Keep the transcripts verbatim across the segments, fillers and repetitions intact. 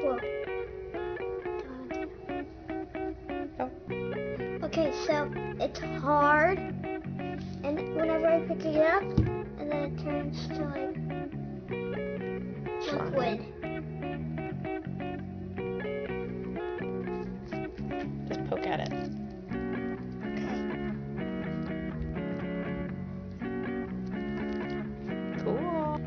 Whoa. Oh. Okay, so it's hard, and whenever I pick it up, and then it turns to like liquid. Just poke at it. Cool.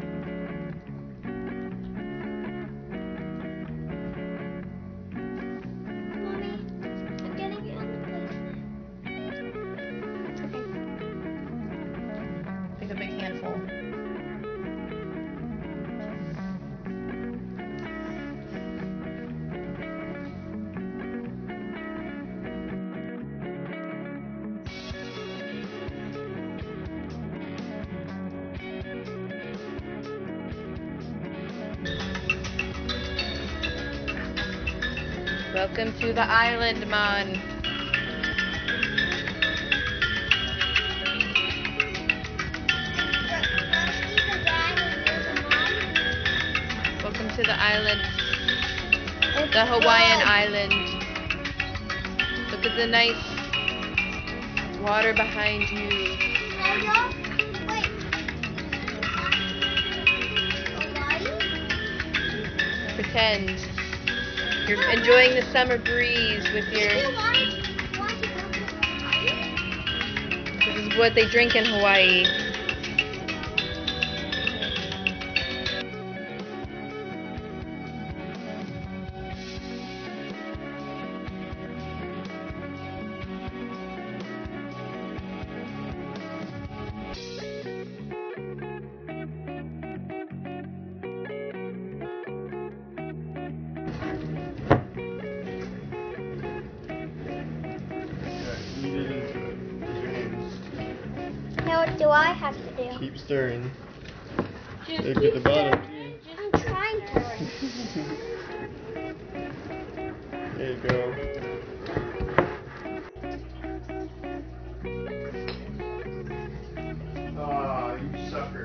Mommy, I'm getting it on the plate now. Okay. Take a big handful. Welcome to the island, Mon. Welcome to the island, the Hawaiian island. Look at the nice water behind you. Pretend you're enjoying the summer breeze with your... This is what they drink in Hawaii. Now what do I have to do? Keep stirring. Just Look at the bottom too. I'm trying to. There you go. Ah, you sucker.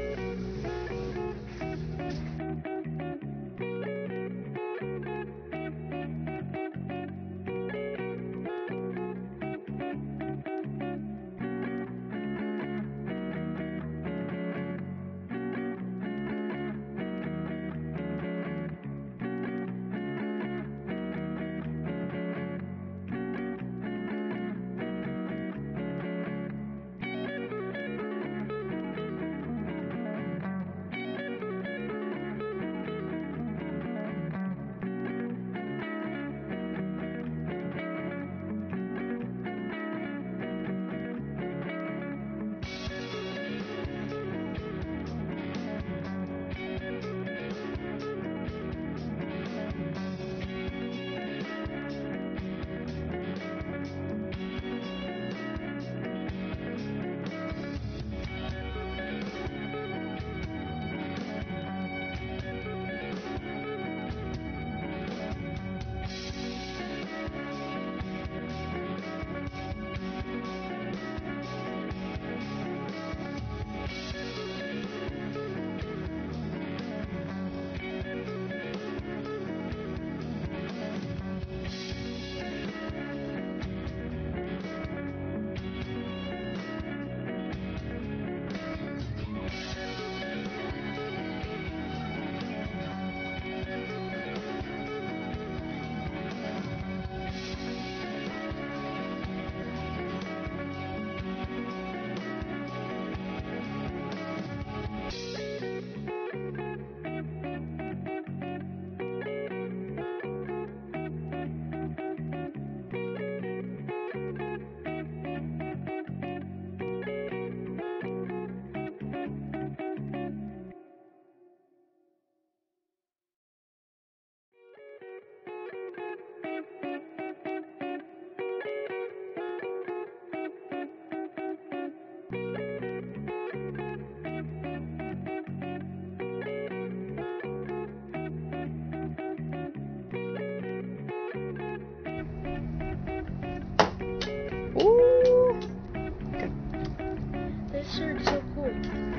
Ooh. This shirt's so cool.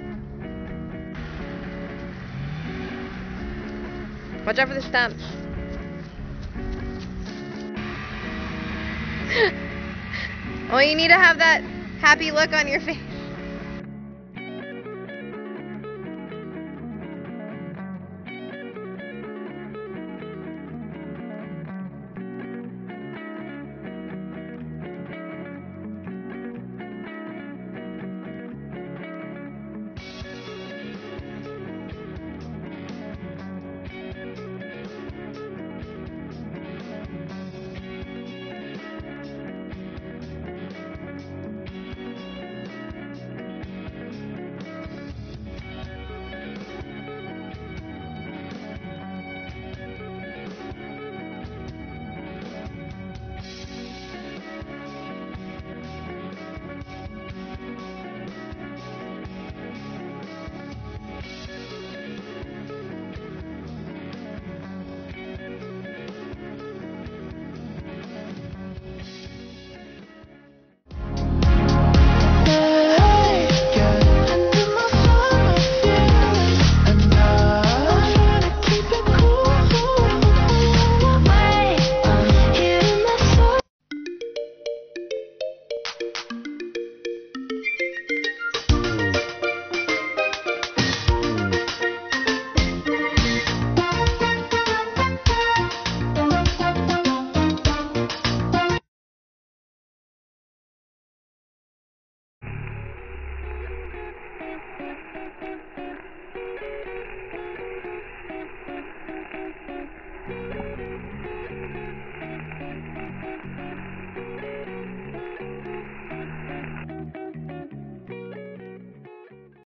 Watch out for the stumps. Well, you need to have that happy look on your face.